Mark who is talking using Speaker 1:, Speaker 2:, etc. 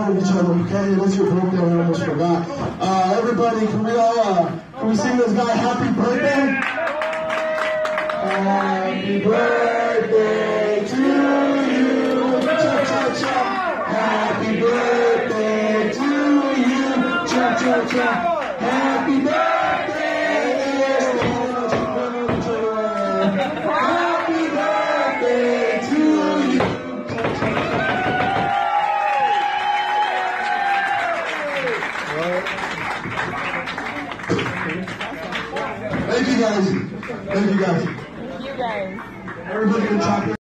Speaker 1: hug each other, okay? It is your birthday, I almost forgot. Everybody, can we sing this guy happy birthday? Happy birthday to you. Cha-cha-cha. Happy birthday to you. Cha-cha-cha. Happy birthday. Happy birthday to you. Thank you guys. Thank you guys.
Speaker 2: You guys.
Speaker 1: Everybody can talk.